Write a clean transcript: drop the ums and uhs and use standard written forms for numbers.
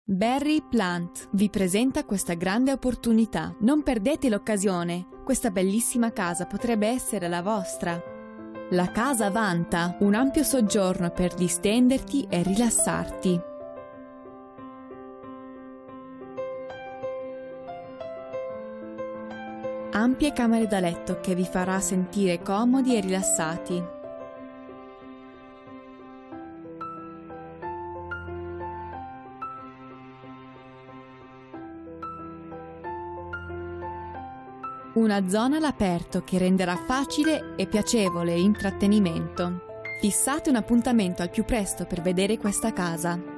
Barry Plant vi presenta questa grande opportunità. Non perdete l'occasione, questa bellissima casa potrebbe essere la vostra. La casa vanta un ampio soggiorno per distenderti e rilassarti. Ampie camere da letto che vi farà sentire comodi e rilassati. Una zona all'aperto che renderà facile e piacevole l'intrattenimento. Fissate un appuntamento al più presto per vedere questa casa.